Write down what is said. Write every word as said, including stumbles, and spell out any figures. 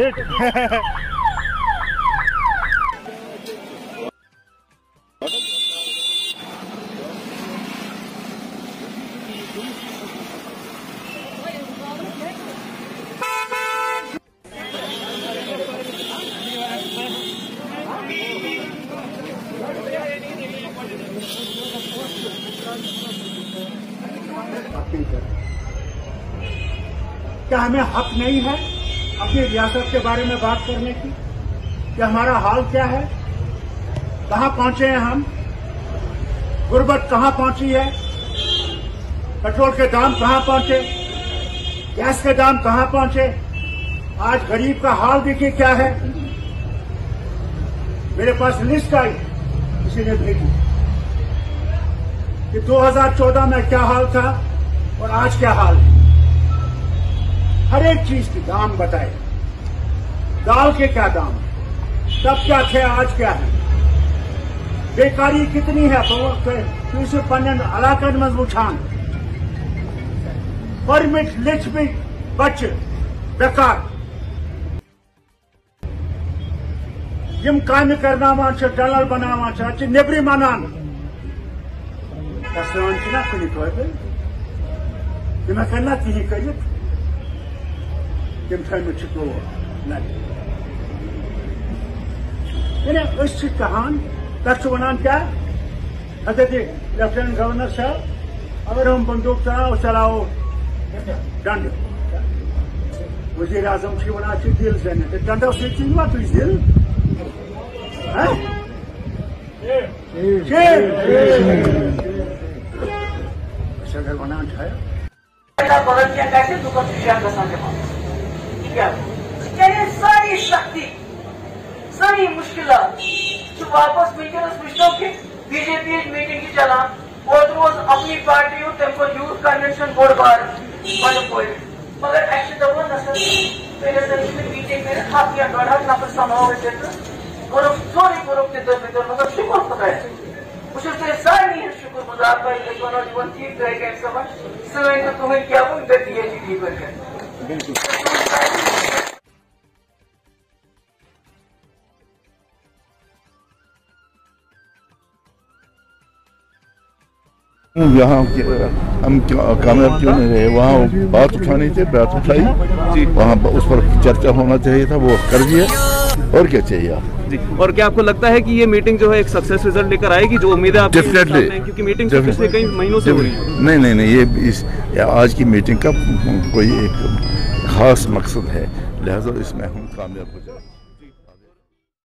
क्या हमें हक नहीं है अपनी रियासत के बारे में बात करने की कि हमारा हाल क्या है, कहां पहुंचे हैं हम, गुर्बत कहां पहुंची है, पेट्रोल के दाम कहां पहुंचे, गैस के दाम कहां पहुंचे, आज गरीब का हाल देखिए क्या है। मेरे पास लिस्ट आई, किसी ने भेजी कि दो हज़ार चौदह में क्या हाल था और आज क्या हाल है। हर एक चीज की दाम बताए, दाल के क्या दाम, तब क्या थे आज क्या है, बेकारी कितनी है, तीसरे पन्ने अलाकन मजबूछान परमिट लिच भी बच बेकार यम काम करना डलर बना नेबरी मनान गसान कुन कबिल तम करना कहीं कर तम थमित यानी कहान तक वन क्या हजरत लेफ्टिनेंट गवर्नर साहब अगर हम बंदूक चलाओ चलाओ डंड वजीर आजम वन दिल जन तो डंडो सवा तुम दिल अगर वन सारी शक्ति सारी मुश्किल वापस वनकस वो कि बीजेपी मीटिंग चलान और रोज अपनी पार्टी तम यूथ कन्वेंशन बोड़ बार बंद मगर अस दपान मीटिंग कर हथ या डोड़ हथ नफर समावेश कोरुक सोरे कोरुक मगर शुक्र खुदा बहुत सारे शुक्र गुजार वो ठीक गए समझ सन तो तुम क्या गति ठीक यहाँ हम कामयाब क्यों नहीं रहे, वहाँ बात उठानी थी, बात उठाई, वहाँ उस पर चर्चा होना चाहिए था, वो कर दिया, और क्या चाहिए जी। और क्या आपको लगता है कि ये मीटिंग जो है एक सक्सेस रिजल्ट लेकर आएगी, जो उम्मीदें आप डेफिनेटली, क्योंकि मीटिंग तो पिछले कई महीनों से हो रही है। नहीं नहीं नहीं ये इस आज की मीटिंग का कोई एक खास मकसद है, लिहाजा इसमें हम कामयाब हो जाए।